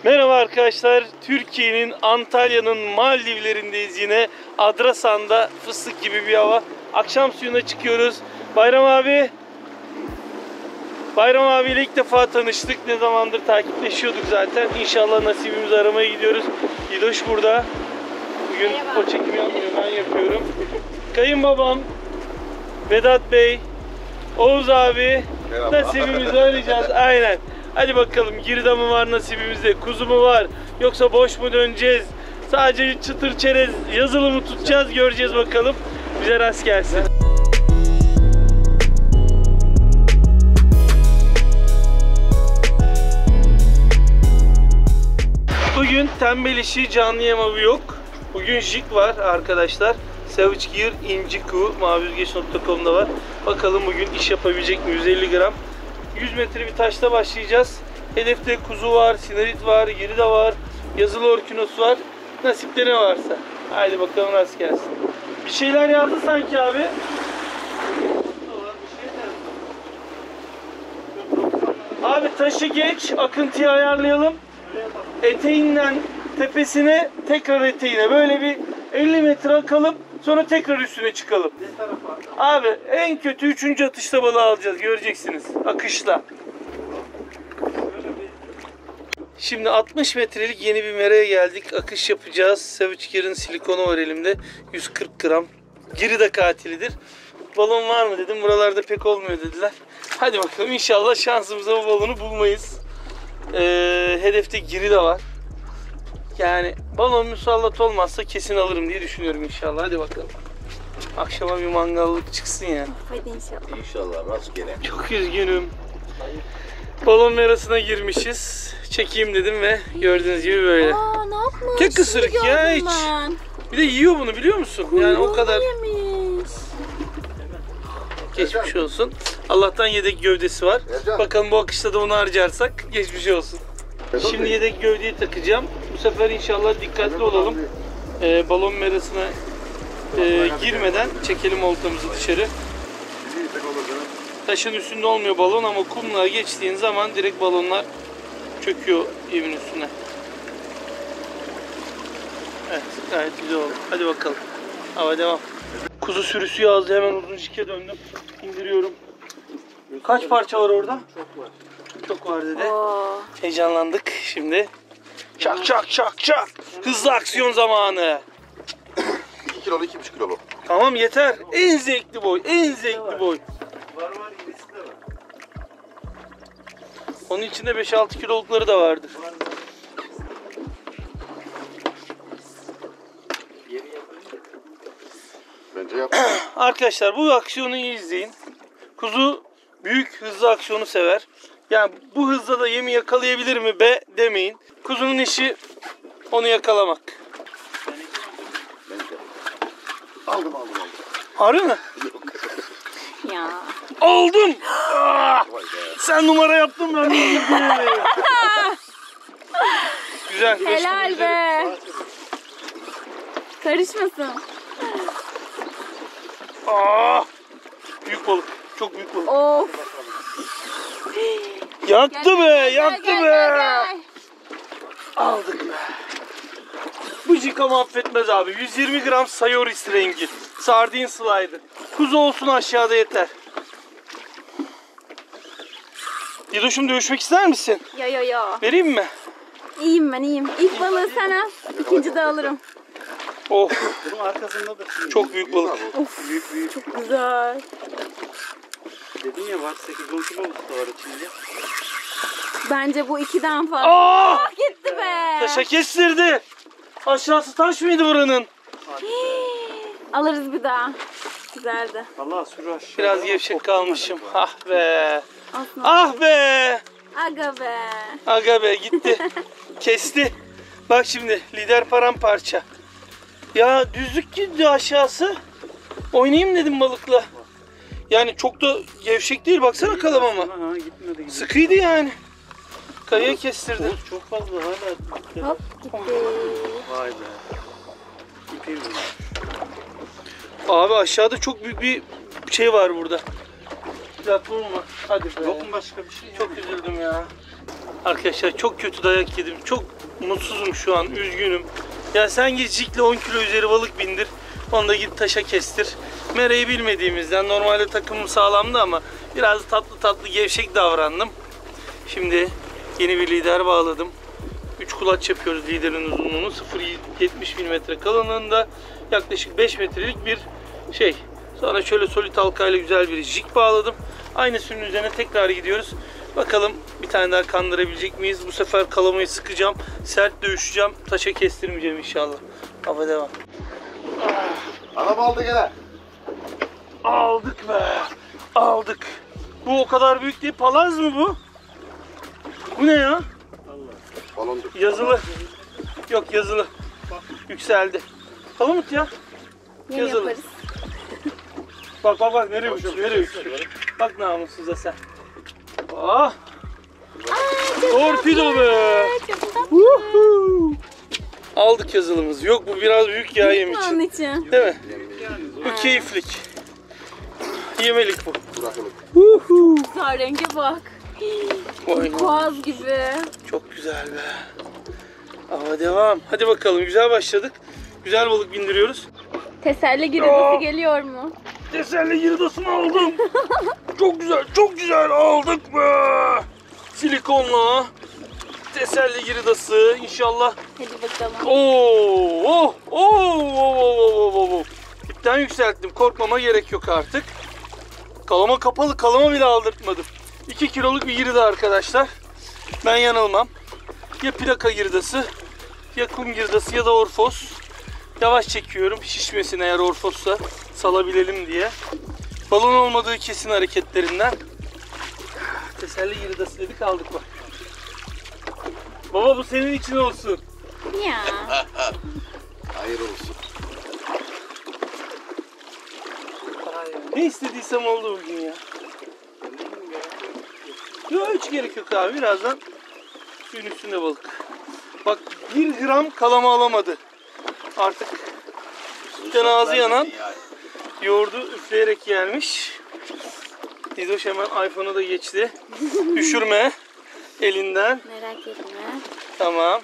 Merhaba arkadaşlar, Türkiye'nin Antalya'nın Maldivlerindeyiz yine. Adrasan'da fıstık gibi bir hava. Akşam suyuna çıkıyoruz. Bayram abiyle ilk defa tanıştık. Ne zamandır takipleşiyorduk zaten. İnşallah nasibimizi aramaya gidiyoruz. İdoş burada. Bugün merhaba. O çekimi yapmıyor, ben yapıyorum. Kayınbabam Vedat Bey, Oğuz abi, merhaba. Nasibimizi arayacağız. Aynen. Hadi bakalım, girda mı var nasibimizde, kuzu mu var, yoksa boş mu döneceğiz, sadece çıtır çerez yazılı mı tutacağız, göreceğiz bakalım. Bize rast gelsin. Bugün tembel işi, canlı yem avı yok. Bugün jig var arkadaşlar. Savage Gear İnciku maviyüzgeç.com'da var. Bakalım bugün iş yapabilecek mi? 150 gram. 100 metre bir taşta başlayacağız. Hedefte kuzu var, sinarit var, girida var, yazılı orkinos var. Nasipte ne varsa. Haydi bakalım rast gelsin. Bir şeyler yazdı sanki abi. Abi taşı geç, akıntıyı ayarlayalım. Eteğinden tepesine, tekrar eteğine böyle bir 50 metre akalım. Sonra tekrar üstüne çıkalım. Abi en kötü 3. atışta balığı alacağız. Göreceksiniz. Akışla. Şimdi 60 metrelik yeni bir meraya geldik. Akış yapacağız. Savage Gear'ın silikonu var elimde. 140 gram. Girida katilidir. Balon var mı dedim. Buralarda pek olmuyor dediler. Hadi bakalım, inşallah şansımıza bu balonu bulmayız. Hedefte girida var. Yani balon musallat olmazsa kesin alırım diye düşünüyorum inşallah. Hadi bakalım. Akşama bir mangallık çıksın yani. Hadi inşallah. İnşallah rastgele. Çok üzgünüm. Balon merasına girmişiz. Çekeyim dedim ve gördüğünüz gibi böyle. Aa, ne yapmış? Tek ısırık ya hiç. Ben. Bir de yiyor bunu, biliyor musun? Yani o kadar. Yemiş. Geçmiş olsun. Allah'tan yedek gövdesi var. Bakalım bu akışta da onu harcarsak geçmiş olsun. Şimdi yedek gövdeyi takacağım. Bu sefer inşallah dikkatli olalım. Balon merasına girmeden çekelim oltamızı dışarı. Taşın üstünde olmuyor balon ama kumluğa geçtiğin zaman direkt balonlar çöküyor yemin üstüne. Evet, gayet güzel oldu. Hadi bakalım. Hava devam. Kuzu sürüsü yazdı, hemen uzun jike döndüm. İndiriyorum. Kaç parça var orada? Çok var. Çok var dedi. Heyecanlandık şimdi. Çak çak çak çak. Hızlı aksiyon zamanı. 2 kilolu 2,5 kilolu. Tamam yeter. En zevkli boy. En zevkli boy. Var yenisi de var. Onun içinde 5-6 kilolukları da vardır. Bence yap. Arkadaşlar bu aksiyonu iyi izleyin. Kuzu büyük hızlı aksiyonu sever. Yani bu hızla da yemi yakalayabilir mi be demeyin. Kuzunun işi onu yakalamak. Bence. Aldım. Harbi mi? Yok. Ya. Aldım. Sen numara yaptın ben. Güzel. Helal be. Karışmasın. Büyük balık. Çok büyük balık. Of. Yaktı be, yaktı be. Gel. Aldık be. Bu jika affetmez abi. 120 gram Sayoris rengi. Sardin slider. Kuzu olsun aşağıda yeter. Didoş'um, dövüşmek ister misin? Yo. Vereyim mi? İyiyim ben, iyiyim. İlk balığı sen al. İkinci de alırım. Oh. Bunun arkasında da Çok büyük balık. Of. Büyük. Çok güzel. Dedin ya var 8-10 kilo da var içinde. Bence bu 2'den fazla. Aa! Gitti be. Taşa kestirdi. Aşağısı taş mıydı buranın? Alırız bir daha. Güzeldi. Allah sürü aşağı. Biraz gevşek kalmışım. Ah be. Aslında. Ah be. Aga be. Aga be, gitti. Kesti. Bak şimdi lider paramparça. Ya düzlük gitti aşağısı. Oynayayım dedim balıkla. Yani çok da gevşek değil, baksana kalamama. Gitmedi. Sıkıydı yani. Kayaya kestirdi. Çok fazla hala. Hop gitti. Vay be. İpim. Abi aşağıda çok büyük bir şey var burada. Platform var. Hadi be. Yok mu başka bir şey? Çok üzüldüm ya. Arkadaşlar çok kötü dayak yedim. Çok mutsuzum şu an. Üzgünüm. Ya sen git jikle 10 kilo üzeri balık bindir. Onu da git taşa kestir. Mera'yı bilmediğimizden normalde takımım sağlamdı ama biraz tatlı gevşek davrandım. Şimdi yeni bir lider bağladım. 3 kulaç yapıyoruz liderin uzunluğunu. 0.70 mm kalınlığında. Yaklaşık 5 metrelik bir şey. Sonra şöyle solid halkayla güzel bir jig bağladım. Aynısının üzerine tekrar gidiyoruz. Bakalım bir tane daha kandırabilecek miyiz? Bu sefer kalamayı sıkacağım. Sert dövüşeceğim. Taşa kestirmeyeceğim inşallah. Hava devam. Araba aldı gene. Aldık be. Aldık. Bu o kadar büyük değil. Palaz mı bu? Bu ne ya? Balondur. Yazılı. Yok yazılı. Yükseldi. Palamut ya. Yine Yazılı. yaparız. Bak nereye uçuyor, nereye uçuyor. Bak namussuza sen. Ah. Torpido be. Çok tatlı. Woohoo. Aldık yazılımızı. Yok bu biraz büyük ya yem Onun için. için. Değil mi? Bu keyiflik. Yemelik bu. Bırakılık. Woohoo. Güzel renge bak. Vay. Boğaz gibi. Çok güzel be. Ama devam. Hadi bakalım güzel başladık. Güzel balık bindiriyoruz. Teselli girdisi geliyor mu? Teselli girdasını aldım. Çok güzel aldık be. Silikonla teselli girdası inşallah. Hadi bakalım. Oo. İpten yükselttim. Korkmama gerek yok artık. Kalama kapalı. Kalama bile aldırtmadım. 2 kiloluk bir girda arkadaşlar. Ben yanılmam. Ya plaka girdası, ya kum girdası ya da orfos. Yavaş çekiyorum. Şişmesin eğer orfossa salabilelim diye. Balon olmadığı kesin hareketlerinden. Teselli girdası dedik aldık bak. Baba bu senin için olsun. Ya. Hayır olsun. Ne istediysem oldu bugün ya. Yok hiç gerek yok abi. Birazdan suyun üstünde balık. Bak 1 gram kalama alamadı. Artık sütten ağzı yanan yoğurdu üfleyerek gelmiş. Didoş hemen iPhone'a da geçti. Düşürme elinden. Merak etme. Tamam.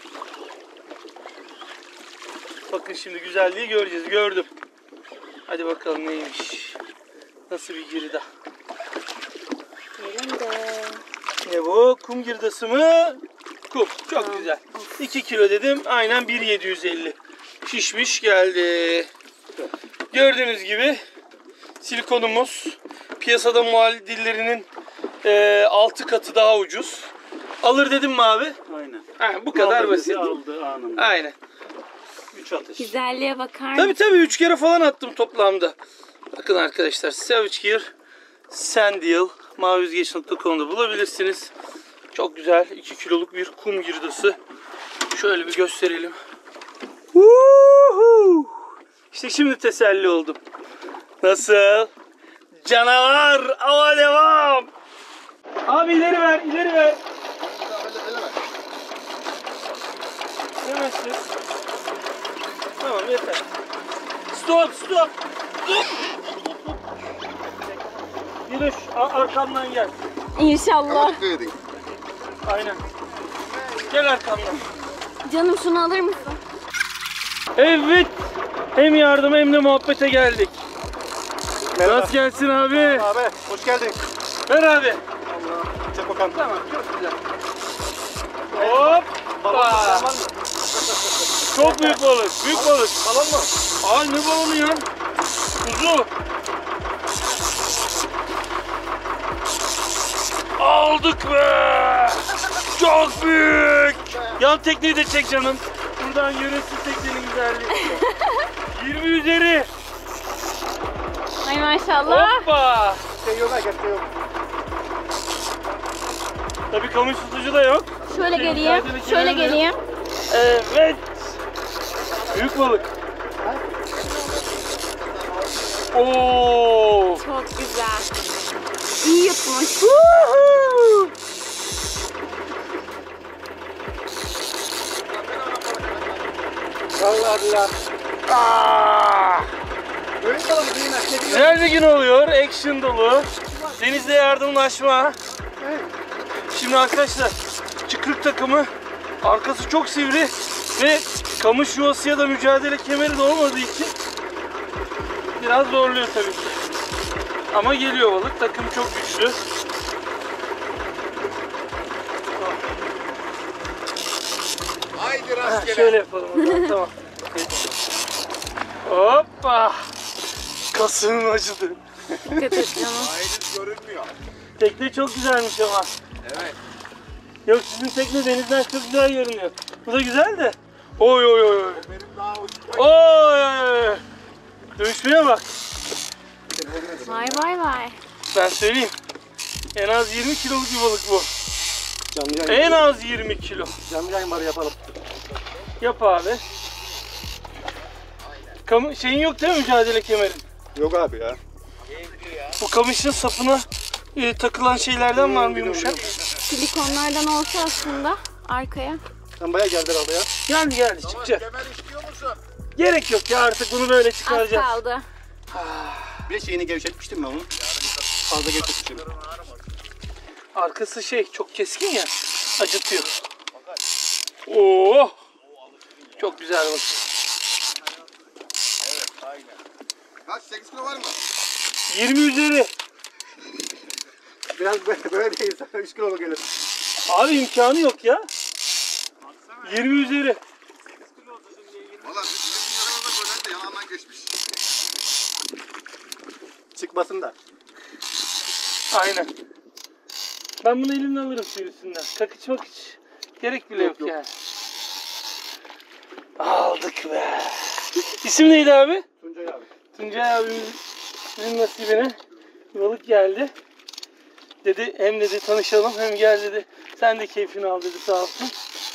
Bakın şimdi güzelliği göreceğiz. Gördüm. Hadi bakalım neymiş. Nasıl bir girda. Yerinde. Ne bu? Kum girdası mı? Kum. Çok güzel. 2 kilo dedim. Aynen 1.750. Şişmiş geldi. Gördüğünüz gibi silikonumuz piyasada muadillerinin 6 katı daha ucuz. Alır dedim mi abi? Aynen. Ha, bu kadar basit. Aldı anında. Aynen. 3 atış. Güzelliğe bakar mısın? Tabii 3 kere falan attım toplamda. Bakın arkadaşlar Savage Gear Sandeel maviyüzgeç.com'da bulabilirsiniz. Çok güzel 2 kiloluk bir kum girdası. Şöyle bir gösterelim. Woohoo! İşte şimdi teselli oldum. Nasıl? Canavar! Ava devam! Abi ileri ver, ileri ver. Demezsin. Tamam yeter. Stop. Yürü arkamdan gel. İnşallah. Dikkat edin. Aynen. Gel arkamdan. Canım şunu alır mısın? Evet. Hem yardım hem de muhabbete geldik. Nasıl gelsin abi? Abi hoş geldin. Ver abi. Çek bakalım. Tamam çok güzel. Hop. Çok büyük balık. Büyük balık. Balon mu? Aa ne balonu ya? Kuzu. Aldık be. Çok büyük. Yan tekneyi de çek canım. Buradan yönetsiz teknenin güzelliği. 20 üzeri. Ay maşallah. Hoppa. Şey yok şey yok. Tabii kamış tutucu da yok. Şöyle geleyim. Şöyle geleyim. Evet. Büyük balık. Oo. Çok güzel. İyi yutmuş. Vallahi billahi. Ah. Böyle balık değil mi? Güzel bir gün oluyor. Action dolu. Denizde yardımlaşma. Şimdi arkadaşlar çıkrık takımı. Arkası çok sivri ve kamış yuvasıya da mücadele kemeri de olmadığı için biraz zorluyor tabii ki. Ama geliyor balık. Takım çok güçlü. Haydi Ha, rastgele. şöyle yapalım o zaman. Tamam. Hoppa. Kasığım acıdı. Dikkat et canım. Haydi görünmüyor. Tekne çok güzelmiş ama. Evet. Yok, sizin tekne denizden çok güzel görünüyor. Bu da güzel de. Oy oy oy oy. Benim daha hoşuma Oy. Dönüşmeye bak. Vay vay vay. Ben söyleyeyim. En az 20 kiloluk bir balık bu. Canlı yayın. En az 20 kilo. Canlı yayın var yapalım. Yap abi. Şeyin yok değil mi, mücadele kemerin? Yok abi ya. Bu kamışın sapına takılan şeylerden var mı yumuşak? Silikonlardan olsa aslında arkaya. Sen bayağı geldi herhalde ya. Geldi geldi, çıkacak. kemer istiyor musun? Gerek yok ya, artık bunu böyle Az çıkaracağız. kaldı. Bir de şeyini gevşetmiştim ben onu. Fazla gevşetmiştim. Arkası çok keskin ya, acıtıyor. Oo! Çok güzel bak. Kaç? 8 kilo var mı? 20 üzeri. Biraz böyle değil. 3 kiloluk gelir. Abi imkanı yok ya. 20 üzeri. Valla bizim yanımızda böyle de yanından geçmiş. Çıkmasın da. Aynen. Ben bunu elimle alırım suyun üstünden. Kakıç makıç gerek bile yok, Yok. yani. Aldık be. İsim neydi abi? Tuncay abi. Tuncay abimizin nasibine bir balık geldi. Dedi hem dedi tanışalım, hem gel dedi. Sen de keyfini al dedi, sağ olsun.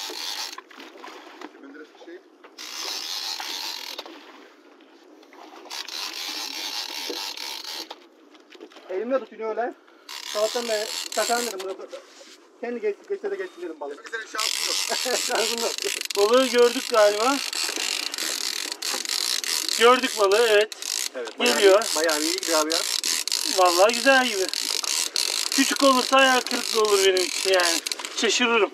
Elimle tutuyor öyle. Sabahtan beri takan dedim. Kendi geçse de geçsin dedim balık. Demek ki senin şansın yok. Şansım yok. Balığı gördük galiba. Gördük balığı, evet. Evet. Geliyor. Bayağı iyi gidiyor abi ya. Vallahi güzel gibi. Küçük olursa hayal kırıklığı olur benim için yani. Şaşırırım.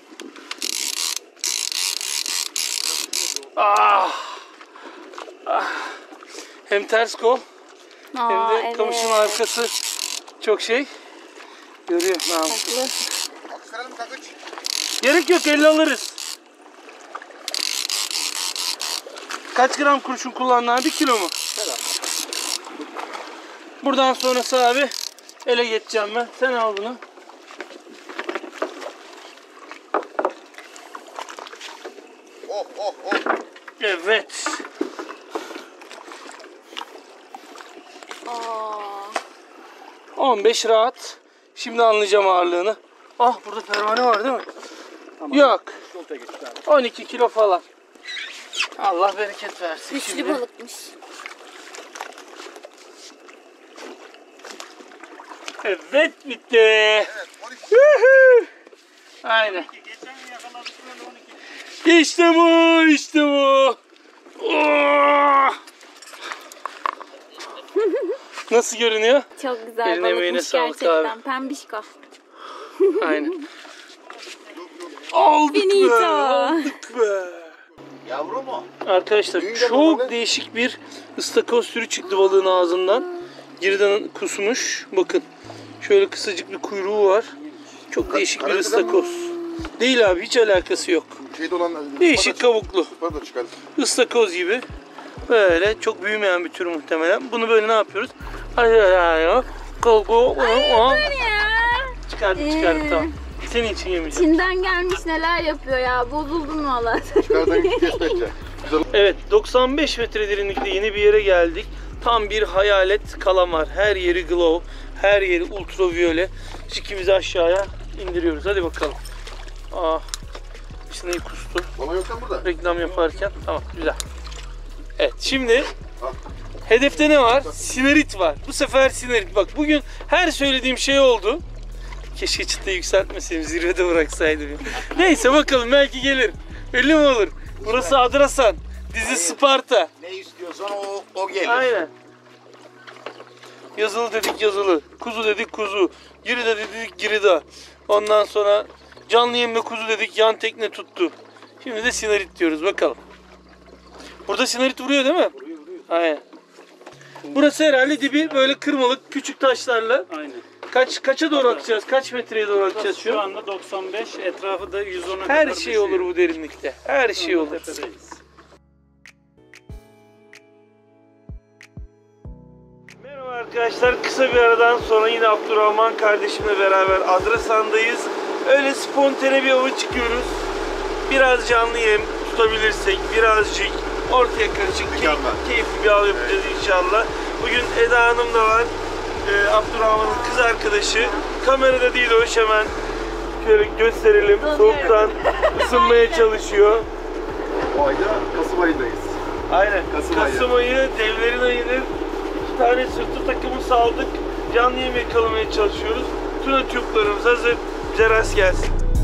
Ah. Ah. Hem ters kol hem Aa, de kamışın arkası çok görüyor namussuz. Haklı. Aksalalım kakıç. Gerek yok, 50 alırız. Kaç gram kurşun kullandın abi? 1 kilo mu? Buradan sonrası abi ele geçeceğim ben. Sen al bunu. Oh oh oh. Evet. Aa, 15 rahat. Şimdi anlayacağım ağırlığını. Ah, burada pervane var değil mi? Tamam. Yok. Voltaya geçti abi. 12 kilo falan. Allah bereket versin. güçlü Şimdi balıkmış. evet, bitti. Evet 12. Woohoo! Aynen. İşte bu, işte bu. Oh! Nasıl görünüyor? Çok güzel Eline emeğine balıkmış sağlık gerçekten. abi. Pembişko. Aynen. Aldık be, Finito. aldık be. Yavru mu? Arkadaşlar Büyüğünde çok balığı. değişik bir ıstakoz türü çıktı balığın ağzından. Geriden kusmuş. Bakın. Şöyle kısacık bir kuyruğu var. Çok değişik bir Karagöl ıstakoz. Değil abi, hiç alakası yok. Şeyde olan Değişik kabuklu. Burada çıkar. Istakoz gibi. Böyle çok büyümeyen bir tür muhtemelen. Bunu böyle ne yapıyoruz? Kalko. Ya. Çıkardım tamam. Senin için yemeyeceğim. Çin'den gelmiş neler yapıyor ya. Bozuldum valla. Çıkardan kesmekle. Evet, 95 metre derinlikte yeni bir yere geldik. Tam bir hayalet kalamar. Her yeri glow, her yeri ultraviyole. Jikimizi aşağıya indiriyoruz. Hadi bakalım. Ah, sineği kustu. Bana yoksan burada. Reklam yaparken. Tamam, güzel. Evet, şimdi hedefte ne var? Sinerit var. Bu sefer sinerit. Bak, bugün her söylediğim şey oldu. Keşke çıtayı yükseltmeseydim, zirvede bıraksaydım. Neyse bakalım, belki gelir. Belli mi olur? Burası Adrasan. Dizi Sparta. Ne istiyorsan o gelir. Aynen. Yazılı dedik yazılı. Kuzu dedik kuzu. Girida dedik girida. Ondan sonra Canlı yemle kuzu dedik, yan tekne tuttu. Şimdi de sinarit diyoruz, bakalım. Burada sinarit vuruyor değil mi? Vuruyor. Aynen. Burası herhalde dibi böyle kırmalık küçük taşlarla. Aynen. Kaça doğru akacağız? Kaç metreye doğru akacağız şu Şu an? anda 95, etrafı da 110'a kadar Her bir şey olur bu derinlikte. Her şey olur. Tepedeyiz. Merhaba arkadaşlar. Kısa bir aradan sonra yine Abdurrahman kardeşimle beraber Adrasan'dayız. Öyle spontane bir ava çıkıyoruz. Biraz canlı yem tutabilirsek, birazcık ortaya karışık keyifli bir av yapacağız inşallah. Bugün Eda Hanım da var. Abdurrahman'ın kız arkadaşı. Kamerada değil o, hemen şöyle gösterelim. Soğuktan ısınmaya çalışıyor. Bu ayda Kasım ayındayız. Aynen. Kasım ayı. ayı, devlerin ayıdır. 2 tane sırtı takımı saldık. Canlı yem yakalamaya çalışıyoruz. Tuna tüplerimiz hazır. Bize rast gelsin.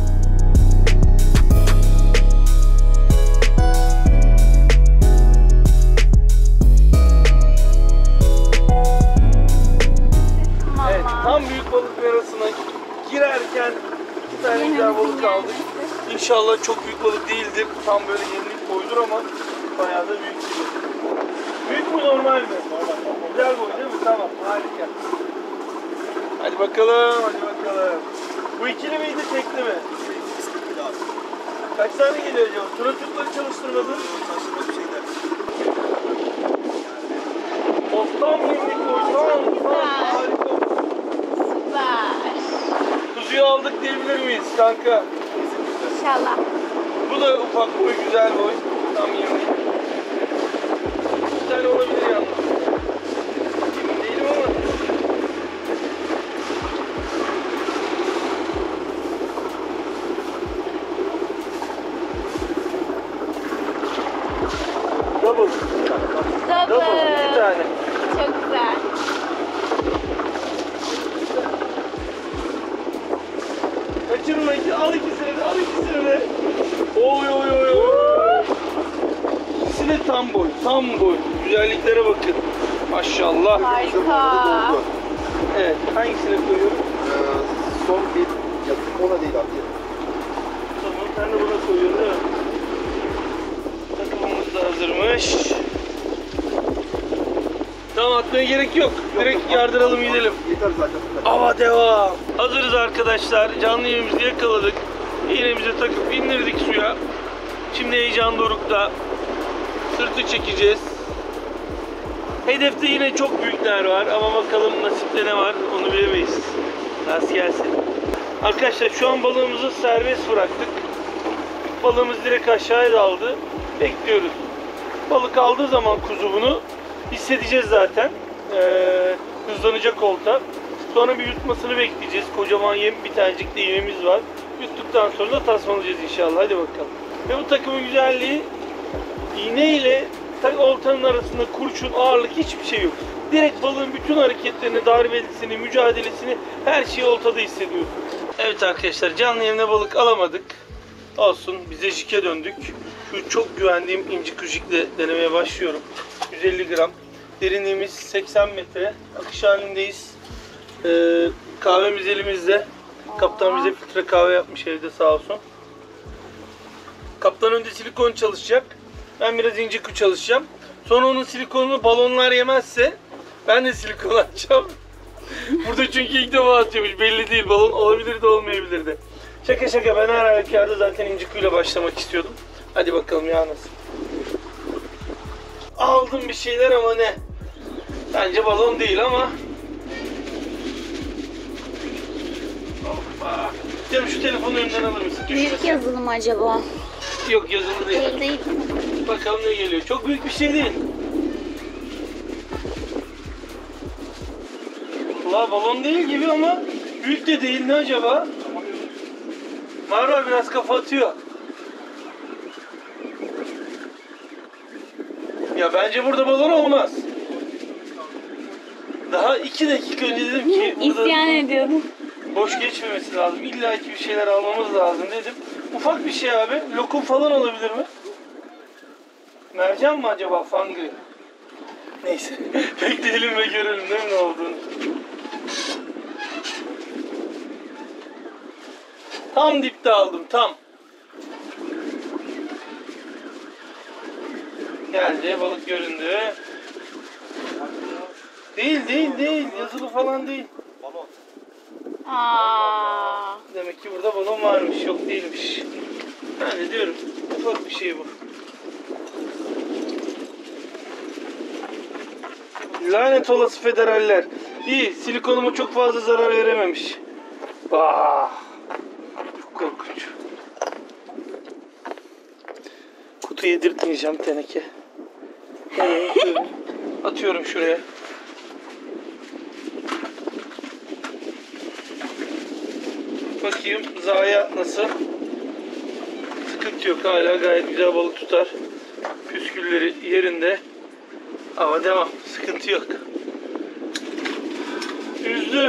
Evet, tam büyük balık merasına girerken 2 tane güzel balık aldık. İnşallah çok büyük balık değildir. Tam böyle yenilik boydur ama bayağı da büyük gibi. Büyük mü normal mi? Güzel boy değil mi? Tamam, harika. Hadi bakalım, hadi bakalım. Bu ikili miydi, tekli mi? Kaç tane geliyor acaba? Tura tüpleri çalıştırmadın. Tam yenilik boy, tam harika. Süper. Kuzuyu aldık diyebilir miyiz kanka? İnşallah. Bu da ufak boy, güzel boy. Tam yenilik. Güzel olabilir yalnız. Emin değilim ama. Double. Double. 2 tane. Çok güzel. Kaçırma, al ikisini de, al ikisini de. Oy oy oy oy. İkisi de tam boy, tam boy. Güzelliklere bakın. Maşallah. Harika. Evet, hangisine koyuyorum? Son bir yakın ona değil abi. Tamam, sen de buna koyuyorsun değil mi? Takımımız da hazırmış. Tamam, atmaya gerek yok. Direkt yardıralım gidelim. Yeter zaten. Ava devam. Hazırız arkadaşlar. Canlı yemimizi yakaladık. İğnemizi takıp indirdik suya. Şimdi heyecan dorukta. Sırtı çekeceğiz. Hedefte yine çok büyükler var ama bakalım nasipte ne var onu bilemeyiz. Rast gelsin. Arkadaşlar şu an balığımızı serbest bıraktık. Balığımız direkt aşağıya daldı. Bekliyoruz. Balık aldığı zaman kuzu bunu hissedeceğiz zaten. Hızlanacak olta. Sonra bir yutmasını bekleyeceğiz. Kocaman yem, bir tanecik de iğnemiz var. Yuttuktan sonra da tasmalayacağız inşallah. Hadi bakalım. Ve bu takımın güzelliği, iğne ile oltanın arasında kurşun, ağırlık hiçbir şey yok. Direkt balığın bütün hareketlerini, darbesini, mücadelesini, her şeyi oltada hissediyoruz. Evet arkadaşlar, canlı yemle balık alamadık. Olsun, bize jike döndük. Şu çok güvendiğim inci kuşikle denemeye başlıyorum. 150 gram. Derinliğimiz 80 metre. Akış halindeyiz. Kahvemiz elimizde. Kaptan bize filtre kahve yapmış evde sağ olsun. Kaptan önce silikon çalışacak. Ben biraz ince kuş çalışacağım. Sonra onun silikonunu balonlar yemezse ben de silikon atacağım. Burada çünkü ilk defa atıyormuş. Belli değil. Balon olabilir de olmayabilir de. Şaka şaka, ben her halükarda zaten inci kuyuyla başlamak istiyordum. Hadi bakalım ya nasıl. Aldım bir şeyler ama ne? Bence balon değil ama. Hoppa. Canım şu telefonu önümden alır mısın? Büyük Düşmesin. yazılı mı acaba? Yok, yazılı değil. Değil değil. Bakalım ne geliyor. Çok büyük bir şey değil. Valla balon değil gibi ama büyük de değil. Ne acaba? Var biraz kafa atıyor. Ya bence burada balon olmaz. Daha 2 dakika önce dedim ki burada İsyan ediyordum. boş geçmemesi lazım. İlla ki bir şeyler almamız lazım dedim. Ufak bir şey abi. Lokum falan olabilir mi? Mercan mı acaba? Fangri. Neyse. Bekleyelim ve görelim değil mi ne olduğunu. Tam dipte aldım tam. Geldi, balık göründü. Değil. Yazılı falan değil. Aa. Demek ki burada balon varmış. Yok değilmiş. Ben de diyorum. Ufak bir şey bu. Lanet olası federaller. İyi. Silikonuma çok fazla zarar verememiş. Çok korkunç. Kutu yedirtmeyeceğim teneke. Atıyorum şuraya. Bakayım Zaya nasıl? Sıkıntı yok, hala gayet güzel balık tutar. Püskülleri yerinde. Ama devam, sıkıntı yok. Üzdü.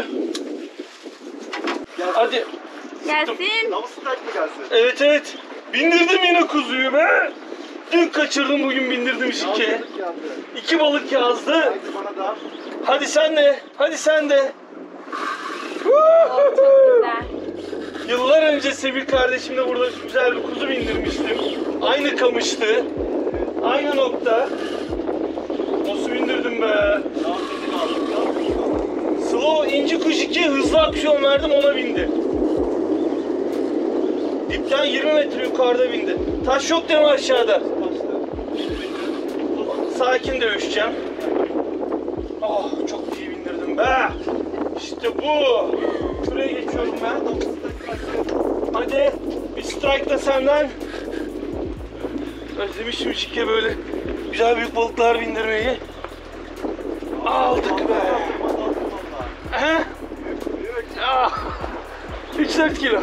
Hadi. Gelsin. Tavus strike mi gelsin? Evet. Bindirdim yine kuzuyu be. Dün kaçırdım, bugün bindirdim şike. Yazdı. 2 balık yazdı. Haydi bana da. Hadi sen de. Oh, çok güzel. Yıllar önce Sevil kardeşimle burada güzel bir kuzu bindirmiştim. Aynı kamıştı. Aynı nokta. Nasıl bindirdim be? Slow inci kuş 2 hızlı aksiyon verdim, ona bindi. Dipten 20 metre yukarıda bindi. Taş yok değil mi aşağıda? Sakin dövüşeceğim. Oh, çok iyi bindirdim be. İşte bu. Şuraya geçiyorum ben. Hadi bir strike da senden. Özlemişim şike böyle güzel büyük balıklar bindirmeyi. Aldık be. He? 3-4 kilo.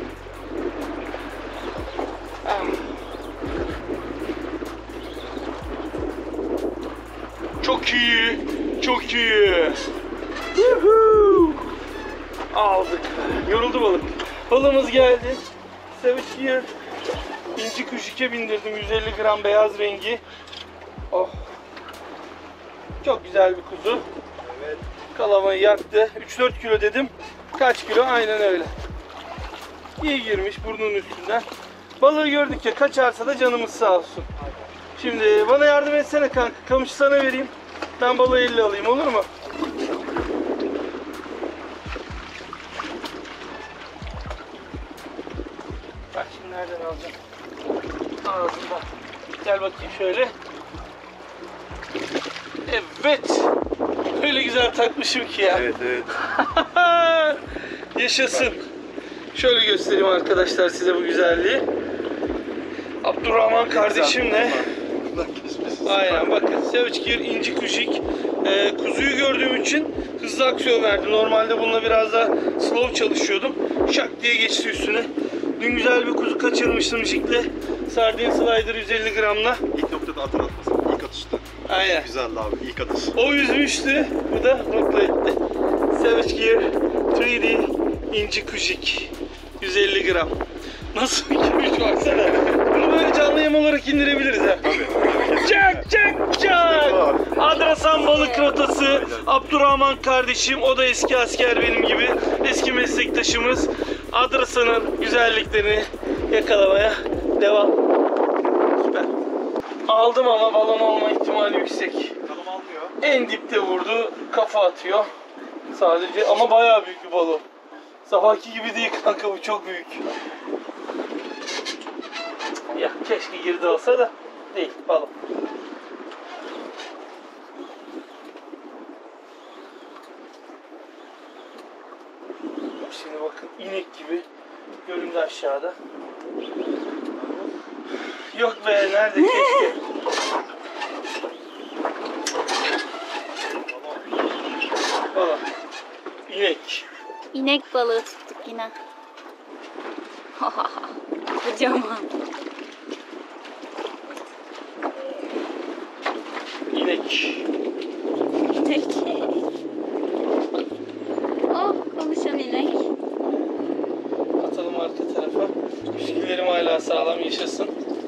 Çok iyi. Yuhuu. Aldık. Yoruldu balık. Balığımız geldi. Savage Gear. İnci kuşike bindirdim. 150 gram beyaz rengi. Oh. Çok güzel bir kuzu. Evet. Kalamayı yaktı. 3-4 kilo dedim. Kaç kilo? Aynen öyle. İyi girmiş burnunun üstünden. Balığı gördük ya, kaçarsa da canımız sağ olsun. Şimdi bana yardım etsene kanka. Kamışı sana vereyim. Ben balığı elle alayım, olur mu? Bak şimdi nereden alacağım? Ağzından. Gel bakayım şöyle. Evet. Öyle güzel takmışım ki ya. Evet. Yaşasın. Şöyle göstereyim arkadaşlar size bu güzelliği. Abdurrahman kardeşimle. Aynen bakın. Savage Gear inci kuşik. Kuzuyu gördüğüm için hızlı aksiyon verdi. Normalde bununla biraz daha slow çalışıyordum. Şak diye geçti üstüne. Dün güzel bir kuzu kaçırmıştım jikle. Sardin slider 150 gramla. İlk noktada atır atmasın. İlk atışta. Aynen. Güzeldi abi. İlk atış. O üzmüştü. Bu da mutlu etti. Savage Gear 3D inci kuşik. 150 gram. Nasıl girmiş baksana. Bunu böyle canlı yem olarak indirebiliriz ha. Çak. Adrasan balık rotası. Abdurrahman kardeşim, o da eski asker benim gibi. Eski meslektaşımız. Adrasan'ın güzelliklerini yakalamaya devam. Süper. Aldım ama balon olma ihtimali yüksek. Tamam almıyor. En dipte vurdu, kafa atıyor. Sadece ama bayağı büyük bir balon. Sabahki gibi değil kanka, bu çok büyük. Ya keşke girdi olsa da değil balon. Şimdi bakın inek gibi göründü aşağıda. Yok be, nerede keşke. Balon. İnek. İnek balığı tuttuk yine. Kocaman. İnek. İnek. Oh, konuşan inek. Atalım arka tarafa. Püsküllerim hala sağlam, yaşasın.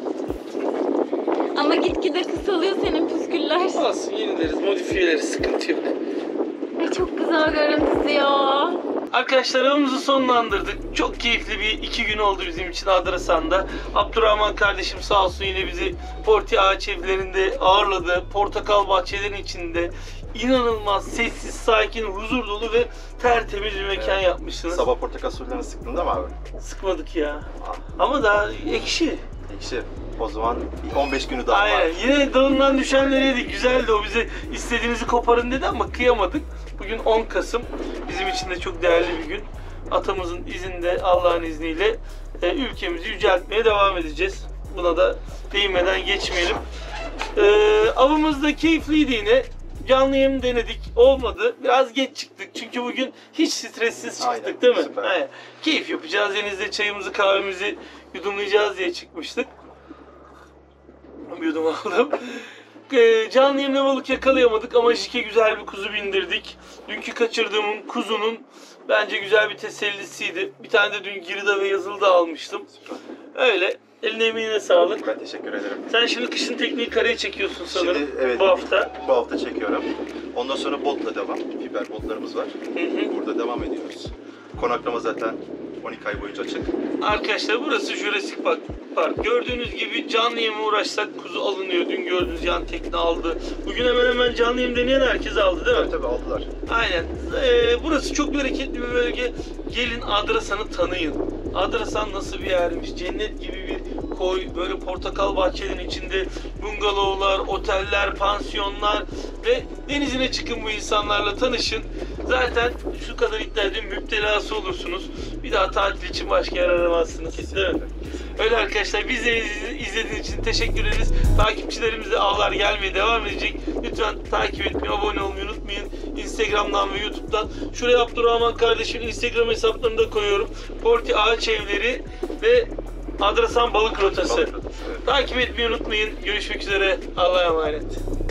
Ama gitgide kısalıyor senin püsküller. Olsun, yenileriz, modifiyeleriz, sıkıntı yok. Ay çok güzel görüntüsü ya. Arkadaşlar avımızı sonlandırdık. Çok keyifli bir 2 gün oldu bizim için Adrasan'da. Abdurrahman kardeşim sağ olsun yine bizi Porti Ağaç Evleri'nde ağırladı. Portakal bahçelerin içinde inanılmaz sessiz, sakin, huzur dolu ve tertemiz bir mekan yapmışsınız. Sabah portakal suylarını sıktın değil mi abi? Sıkmadık ya. Ama daha ekşi. Ekşi. O zaman 15 günü daha var. Aynen. Yine dalından düşenleri yedik. Güzeldi o. Bize istediğinizi koparın dedi ama kıyamadık. Bugün 10 Kasım. Bizim için de çok değerli bir gün. Atamızın izinde, Allah'ın izniyle ülkemizi yüceltmeye devam edeceğiz. Buna da değinmeden geçmeyelim. Avımız da keyifliydi yine. Canlı yayın denedik. Olmadı. Biraz geç çıktık. Çünkü bugün hiç stressiz çıktık. Aynen, değil mi? süper. Aynen. Keyif yapacağız. Denizde çayımızı, kahvemizi yudumlayacağız diye çıkmıştık. Bir yudum aldım. Canlı yayında balık yakalayamadık ama Jike güzel bir kuzu bindirdik. Dünkü kaçırdığımın kuzunun bence güzel bir tesellisiydi. Bir tane de dün Girida ve Yazılı'da almıştım. Öyle. Eline emeğine sağlık. Ben teşekkür ederim. Sen şimdi kışın tekniği karaya çekiyorsun sanırım. Şimdi, evet, bu hafta. Bu hafta çekiyorum. Ondan sonra botla devam. Fiber botlarımız var. Burada devam ediyoruz. Konaklama zaten 12 ay boyunca açık. Arkadaşlar burası Jurassic Park. Gördüğünüz gibi canlı yeme uğraşsak kuzu alınıyor. Dün gördüğünüz yan tekne aldı. Bugün hemen hemen canlı yem deneyen herkes aldı değil mi? Tabii aldılar. Aynen. Burası çok bereketli bir bölge. Gelin Adrasan'ı tanıyın. Adrasan nasıl bir yermiş? Cennet gibi bir koy. Böyle portakal bahçelerinin içinde bungalovlar, oteller, pansiyonlar ve denizine çıkın bu insanlarla tanışın. Zaten şu kadar iddia ediyorum müptelası olursunuz. Bir daha tatil için başka yer aramazsınız. Değil mi? Öyle arkadaşlar, bizi izlediğiniz için teşekkür ederiz. Takipçilerimiz de avlar gelmeye devam edecek. Lütfen takip etmeyi, abone olmayı unutmayın. Instagram'dan ve YouTube'dan. Şuraya Abdurrahman kardeşimin Instagram hesaplarını da koyuyorum. Porti Ağaç Evleri ve Adrasan Balık Rotası. Balık rotası, evet. Takip etmeyi unutmayın. Görüşmek üzere. Allah'a emanet.